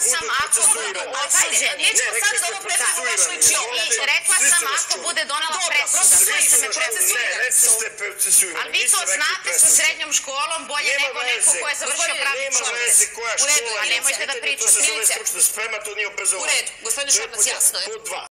sam ako budu osuđeni. Nećemo sad za ovo presudu vašu ličio. Rekla sam ako bude donala presuda. Sve ste me procesuirali. Ne, recite ste procesuirani. Ali vi to znate sa srednjom školom bolje nego neko ko je završio pravni Nema veze koja škola. Ali nemojte da pričate. To se zove stručna sprema, to nije obrazovanje. U redu, gospodine Šormaz, jasno je. Pod 2.